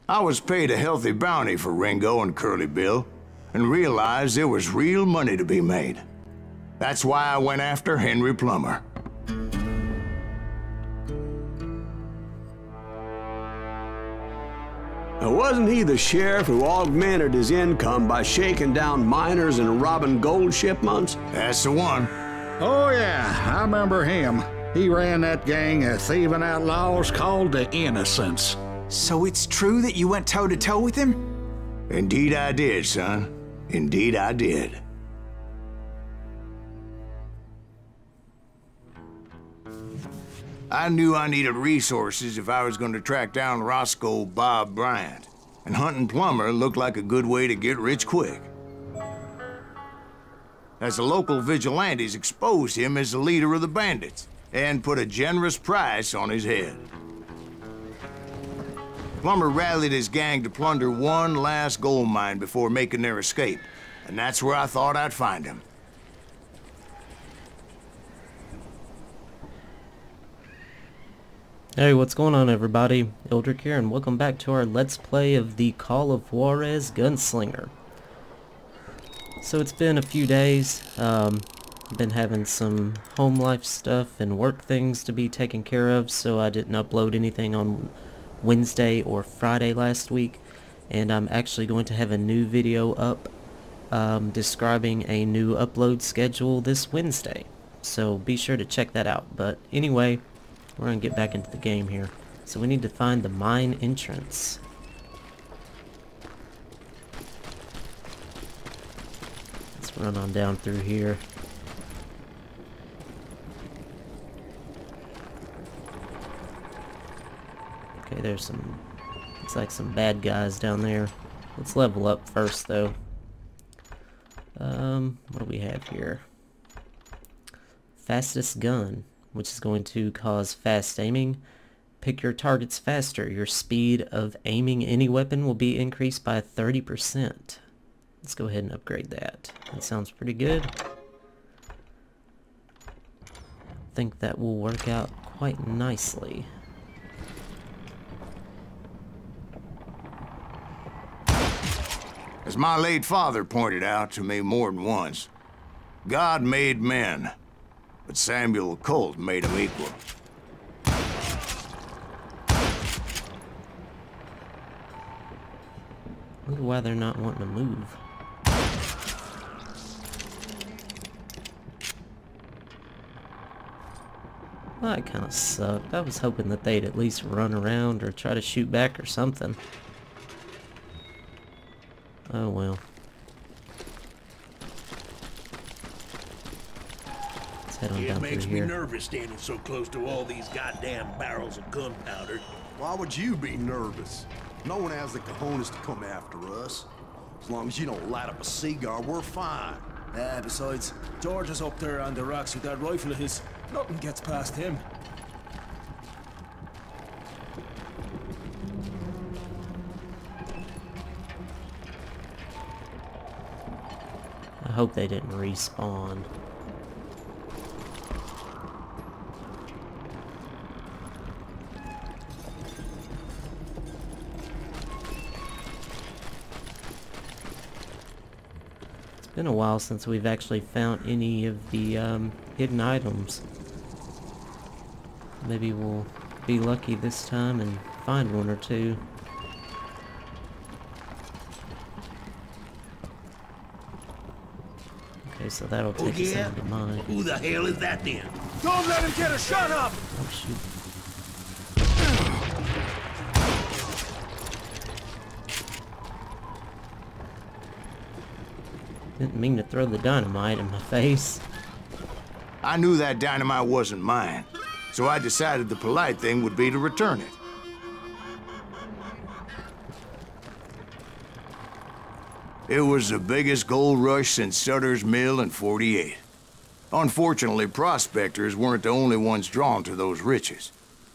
I was paid a healthy bounty for Ringo and Curly Bill, and realized there was real money to be made. That's why I went after Henry Plummer. Wasn't he the sheriff who augmented his income by shaking down miners and robbing gold shipments? That's the one. Oh yeah, I remember him. He ran that gang of thieving outlaws called the Innocents. So it's true that you went toe-to-toe with him? Indeed I did, son. Indeed I did. I knew I needed resources if I was going to track down Roscoe Bob Bryant, and hunting Plummer looked like a good way to get rich quick. As the local vigilantes exposed him as the leader of the bandits, and put a generous price on his head. Plummer rallied his gang to plunder one last gold mine before making their escape, and that's where I thought I'd find him. Hey, what's going on everybody? Eldrick here, and welcome back to our Let's Play of the Call of Juarez Gunslinger. So it's been a few days. Been having some home life stuff and work things to be taken care of, so I didn't upload anything on Wednesday or Friday last week. And I'm actually going to have a new video up describing a new upload schedule this Wednesday. So be sure to check that out. But anyway, we're going to get back into the game here. So we need to find the mine entrance. Let's run on down through here. Okay, there's some, looks like some bad guys down there. Let's level up first though. What do we have here? Fastest gun, which is going to cause fast aiming. Pick your targets faster. Your speed of aiming any weapon will be increased by 30%. Let's go ahead and upgrade that. That sounds pretty good. I think that will work out quite nicely. As my late father pointed out to me more than once, God made men, but Samuel Colt made them equal. Wonder why they're not wanting to move. Well, that kind of sucked. I was hoping that they'd at least run around or try to shoot back or something. Oh well. Let's head on down through here. It makes me nervous standing so close to all these goddamn barrels of gunpowder. Why would you be nervous? No one has the cojones to come after us. As long as you don't light up a cigar, we're fine. Besides, George is up there on the rocks with that rifle of his. Nothing gets past him. I hope they didn't respawn. It's been a while since we've actually found any of the hidden items. Maybe we'll be lucky this time and find one or two. Okay, so that'll take us into mine. Who the hell is that then? Don't let him get a shot up! Oh shoot. Didn't mean to throw the dynamite in my face. I knew that dynamite wasn't mine, so I decided the polite thing would be to return it. It was the biggest gold rush since Sutter's Mill in '48. Unfortunately, prospectors weren't the only ones drawn to those riches.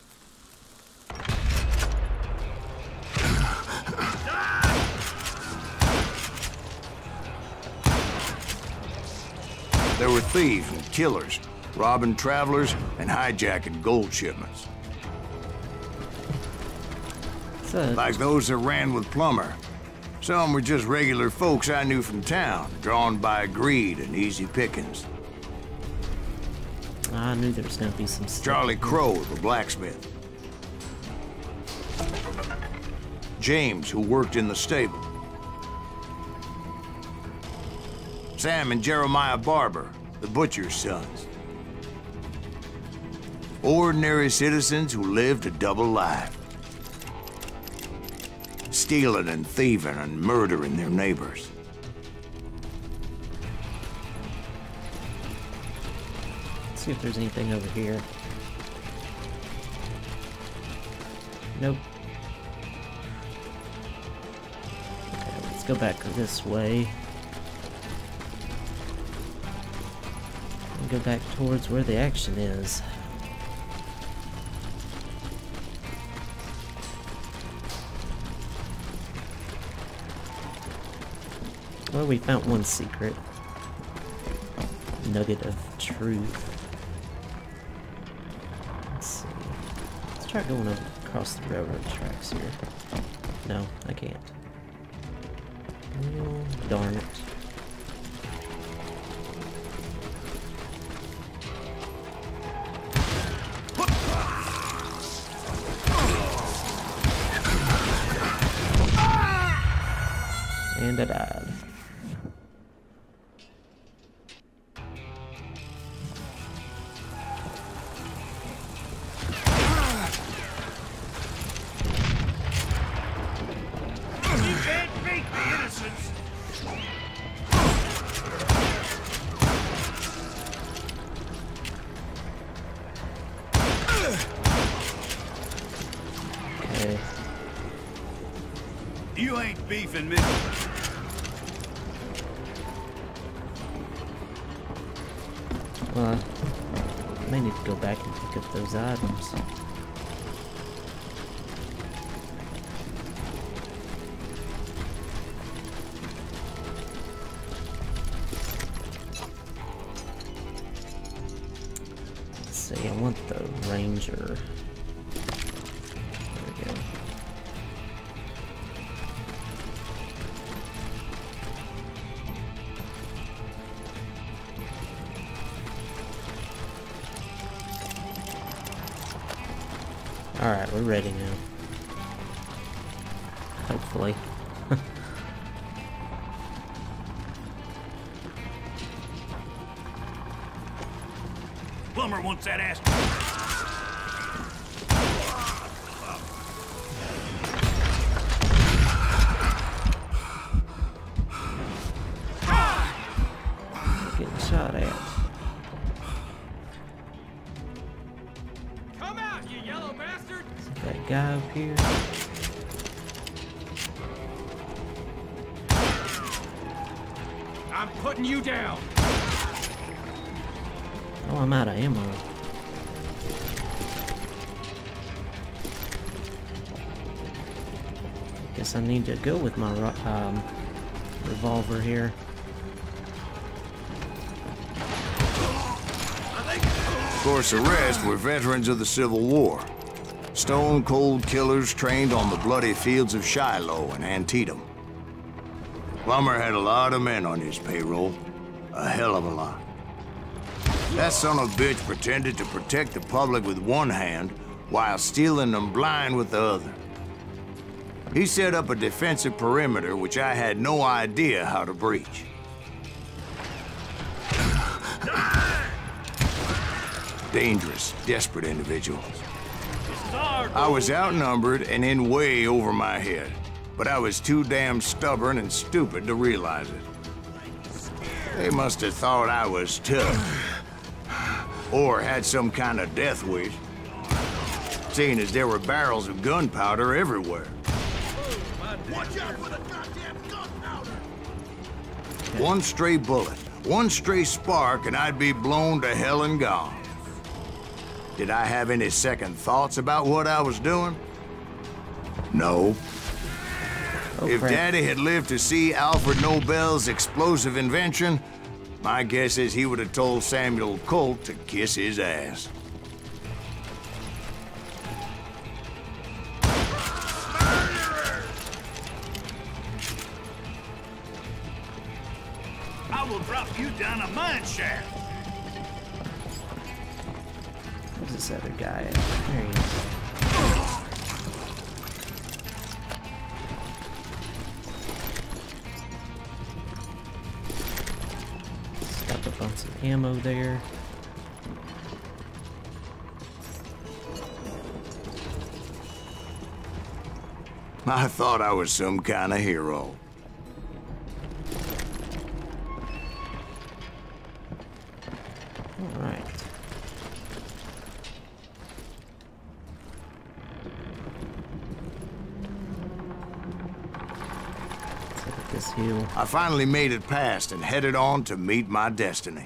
There were thieves and killers, robbing travelers and hijacking gold shipments. Like those that ran with Plummer. Some were just regular folks I knew from town, drawn by greed and easy pickings. I knew there was going to be some stuff. Charlie Crow, the blacksmith. James, who worked in the stable. Sam and Jeremiah Barber, the butcher's sons. Ordinary citizens who lived a double life. Stealing and thieving and murdering their neighbors. Let's see if there's anything over here. Nope. Okay, let's go back this way. And go back towards where the action is. Well, we found one secret. Nugget of truth. Let's see. Let's try going across the railroad tracks here. No, I can't. Oh, darn it. And I died. You ain't beefing me. Well, I may need to go back and pick up those items. Let's see, I want the Ranger. There we go. Alright, we're ready now. Hopefully. Plummer wants that ass. Getting shot at. That guy up here. I'm putting you down. Oh, I'm out of ammo. Guess I need to go with my revolver here. Of course, the rest were veterans of the Civil War. Stone-cold killers trained on the bloody fields of Shiloh and Antietam. Plummer had a lot of men on his payroll. A hell of a lot. That son of a bitch pretended to protect the public with one hand while stealing them blind with the other. He set up a defensive perimeter which I had no idea how to breach. Dangerous, desperate individuals. I was outnumbered and in way over my head, but I was too damn stubborn and stupid to realize it. They must have thought I was tough, or had some kind of death wish, seeing as there were barrels of gunpowder everywhere. Watch out for the goddamn gunpowder! One stray bullet, one stray spark, and I'd be blown to hell and gone. Did I have any second thoughts about what I was doing? No. Oh, If crap. Daddy had lived to see Alfred Nobel's explosive invention, my guess is he would have told Samuel Colt to kiss his ass. will drop you down a mine shaft. Where's this other guy at? There he is. Stock up on some ammo there. I thought I was some kind of hero. All right. Let's look at this hill. I finally made it past and headed on to meet my destiny.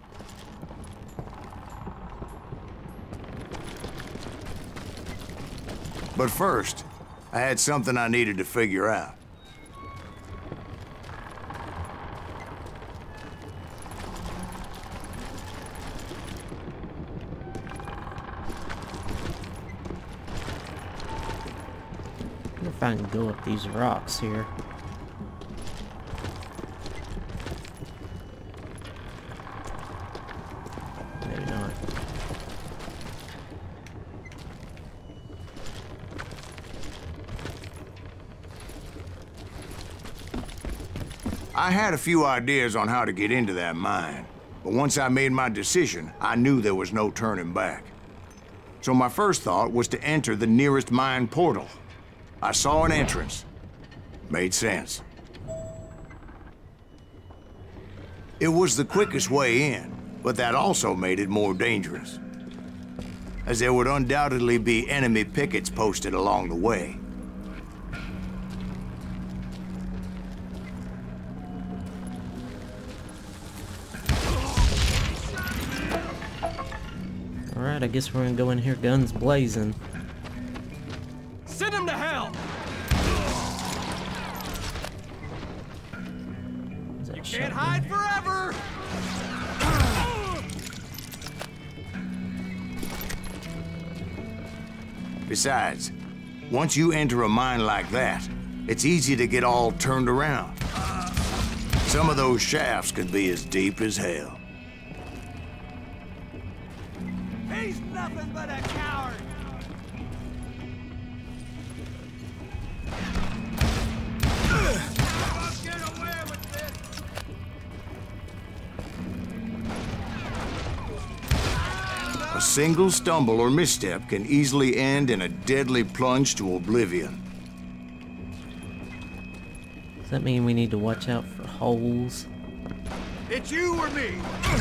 But first, I had something I needed to figure out. I wonder if I can go up these rocks here. Maybe not. I had a few ideas on how to get into that mine, but once I made my decision, I knew there was no turning back. So my first thought was to enter the nearest mine portal. I saw an entrance. Made sense. It was the quickest way in, but that also made it more dangerous, as there would undoubtedly be enemy pickets posted along the way. Alright, I guess we're gonna go in here guns blazing. Send him to hell! You Can't hide forever! Besides, once you enter a mine like that, it's easy to get all turned around. Some of those shafts could be as deep as hell. He's nothing but a coward! Get away with this! A single stumble or misstep can easily end in a deadly plunge to oblivion. Does that mean we need to watch out for holes? It's you or me.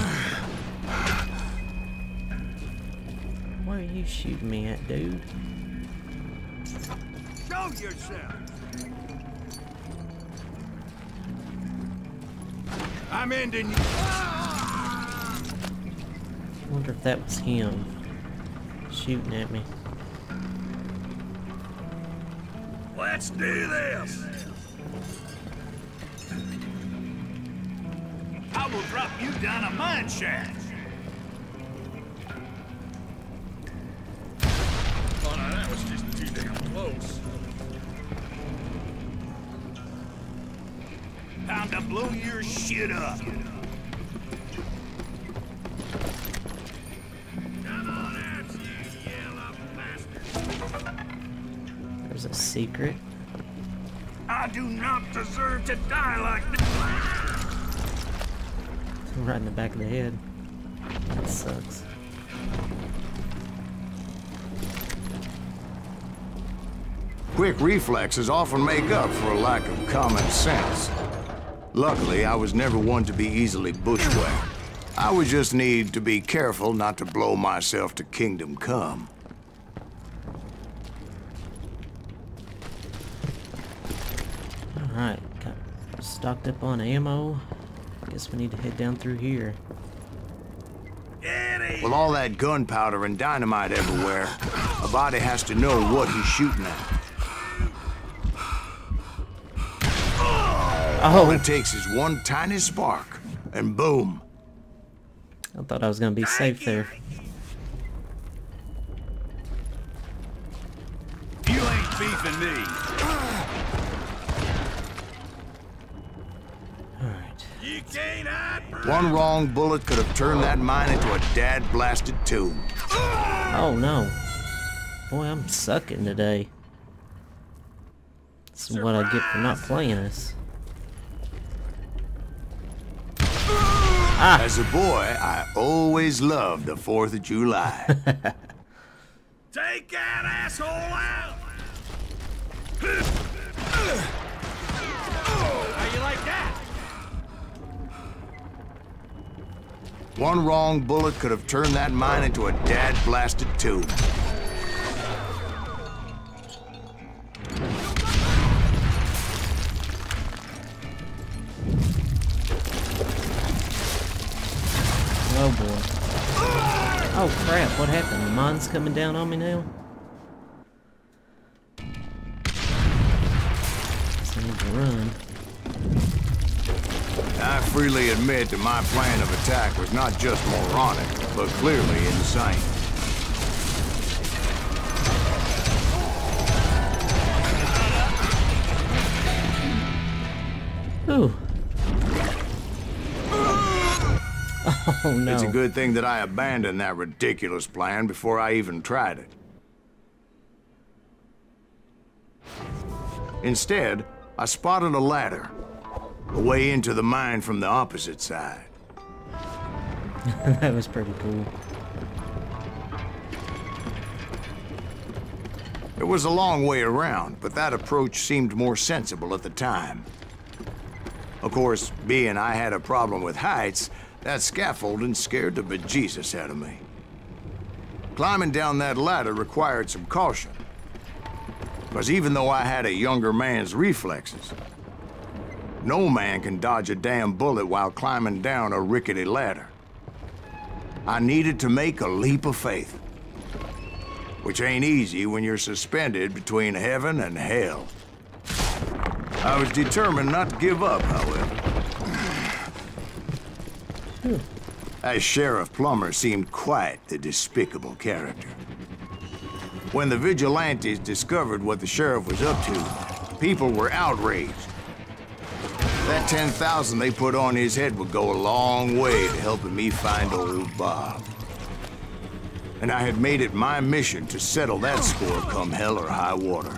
Why are you shooting me at, dude? Show yourself. I'm ending you. I wonder if that was him shooting at me. Let's do this. I will drop you down a mine shaft. Oh, no, that was just too damn close. Time to blow your shit up. Come on out, you yellow bastard. There's a secret. I do not deserve to die like this. Right in the back of the head. That sucks. Quick reflexes often make up for a lack of common sense. Luckily, I was never one to be easily bushwhacked. I would just need to be careful not to blow myself to kingdom come. Alright, got stocked up on ammo. Guess we need to head down through here. With all that gunpowder and dynamite everywhere, a body has to know what he's shooting at. All it takes is one tiny spark, and boom. I thought I was gonna be safe there. You ain't beefing me. Alright. You You can't hide from One wrong bullet could have turned that mine into a dad-blasted tomb. Oh no. Boy, I'm sucking today. This is what I get for not playing this. As a boy, I always loved the 4th of July. Take that asshole out! How you like that? One wrong bullet could have turned that mine into a dad-blasted tomb. Oh boy. Oh crap, what happened? The mine's coming down on me now? Guess I need to run. I freely admit that my plan of attack was not just moronic, but clearly insane. Ooh. Oh no. It's a good thing that I abandoned that ridiculous plan before I even tried it. Instead, I spotted a ladder, a way into the mine from the opposite side. That was pretty cool. It was a long way around, but that approach seemed more sensible at the time. Of course, being I had a problem with heights, that scaffolding scared the bejesus out of me. Climbing down that ladder required some caution, because even though I had a younger man's reflexes, no man can dodge a damn bullet while climbing down a rickety ladder. I needed to make a leap of faith, which ain't easy when you're suspended between heaven and hell. I was determined not to give up, however. As Sheriff Plummer seemed quite the despicable character. When the vigilantes discovered what the sheriff was up to, people were outraged. That 10,000 they put on his head would go a long way to helping me find old Bob. And I had made it my mission to settle that score come hell or high water.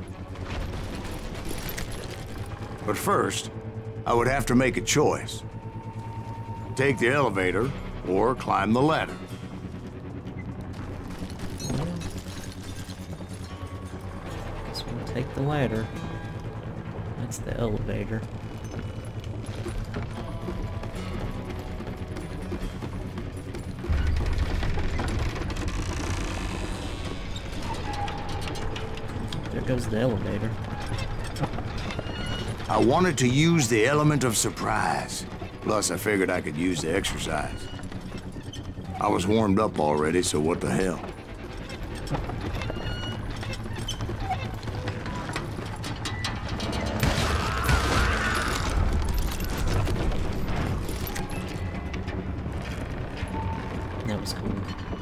But first, I would have to make a choice. Take the elevator, or climb the ladder. Guess we'll take the ladder. That's the elevator. There goes the elevator. I wanted to use the element of surprise. Plus, I figured I could use the exercise. I was warmed up already, so what the hell? That was cool.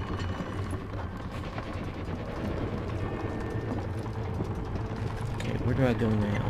Okay, where do I go now?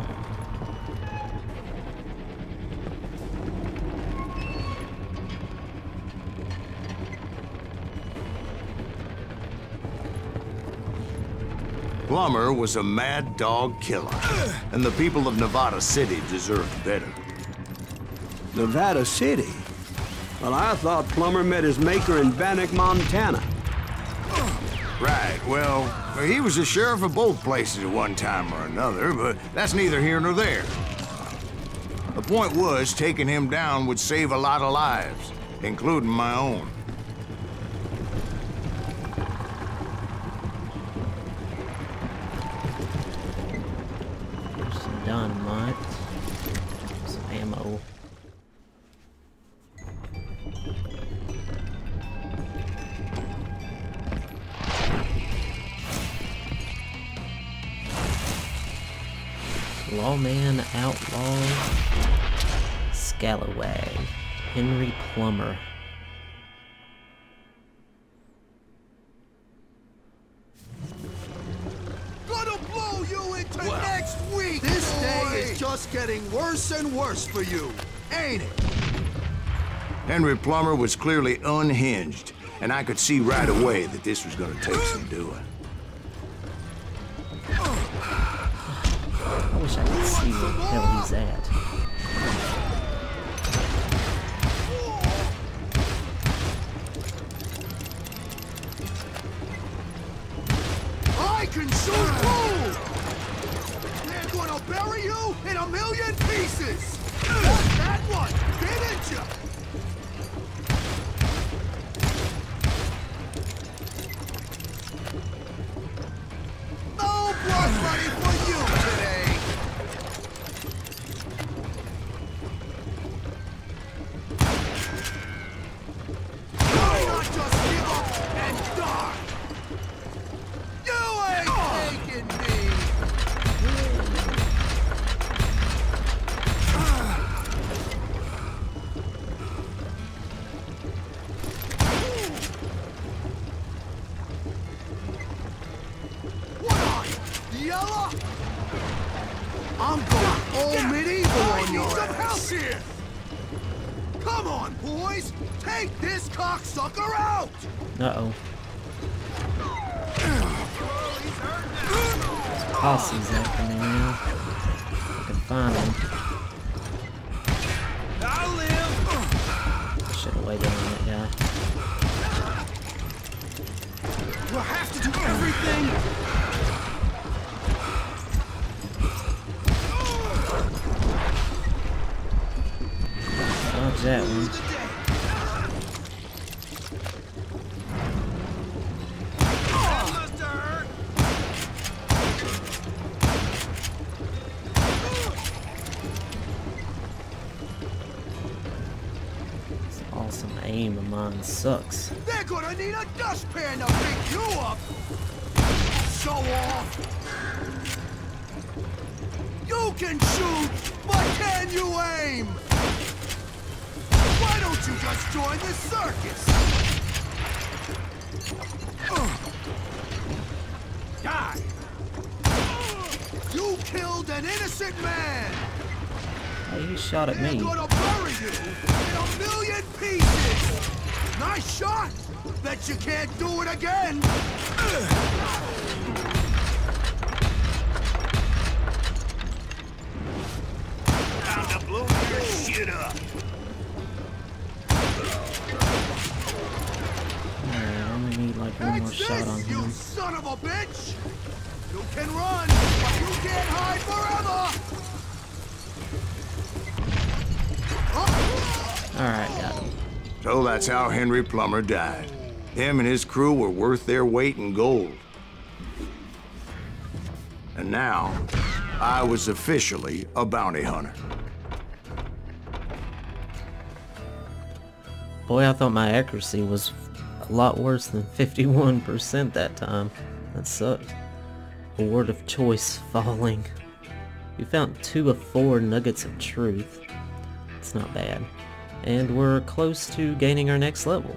Plummer was a mad dog killer, and the people of Nevada City deserved better. Nevada City? Well, I thought Plummer met his maker in Bannock, Montana. Right, well, he was the sheriff of both places at one time or another, but that's neither here nor there. The point was, taking him down would save a lot of lives, including my own. There's some dynamite. Some ammo. Lawman, outlaw, Scalloway, Henry Plummer. Gonna blow you into next week! This day is just getting worse and worse for you, ain't it? Henry Plummer was clearly unhinged, and I could see right away that this was gonna take some doing. I wish I could see where the hell he's at. I can shoot too! They're gonna bury you in a million pieces! That one! Didn't you? No blood money for you today! Why not just give up and die? You ain't taking me! What on? Yellow? I'm going all medieval on your ass. Here. Come on, boys! Take this cocksucker out! Uh-oh. Posse's after me now. I can find him. I'll live! Should have waited on that guy. We'll have to do everything! Dodge that one. This awesome aim of mine sucks. They're gonna need a dustpan to pick you up! Show off! You can shoot, but can you aim? Why don't you just join the circus? Die! You killed an innocent man! Hey, he shot at me. They're gonna bury you in a million pieces! Nice shot! Bet you can't do it again! Time to blow your shit up! Alright, I only need like one more shot on You him. son of a bitch! You can run, but you can't hide forever! Alright, got him. So that's how Henry Plummer died. Him and his crew were worth their weight in gold. And now, I was officially a bounty hunter. Boy, I thought my accuracy was a lot worse than 51% that time. That sucked. Award of choice falling. We found 2 of 4 nuggets of truth. It's not bad. And we're close to gaining our next level.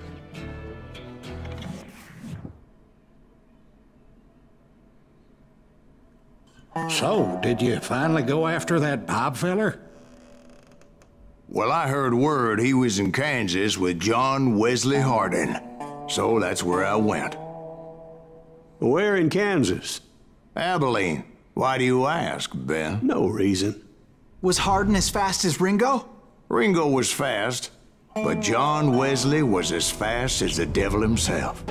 So, did you finally go after that Bob feller? Well, I heard word he was in Kansas with John Wesley Hardin. So that's where I went. Where in Kansas? Abilene. Why do you ask, Ben? No reason. Was Hardin as fast as Ringo? Ringo was fast, but John Wesley was as fast as the devil himself.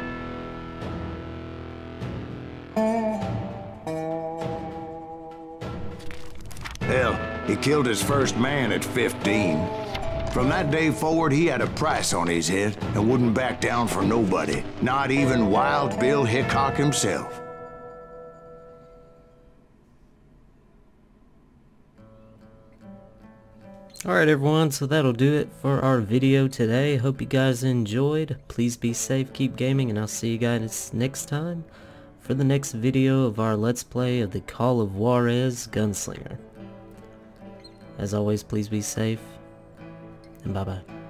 Hell, he killed his first man at 15. From that day forward, he had a price on his head and wouldn't back down for nobody, not even Wild Bill Hickok himself. Alright everyone, so that'll do it for our video today. Hope you guys enjoyed. Please be safe, keep gaming, and I'll see you guys next time for the next video of our Let's Play of the Call of Juarez Gunslinger. As always, please be safe, and bye-bye.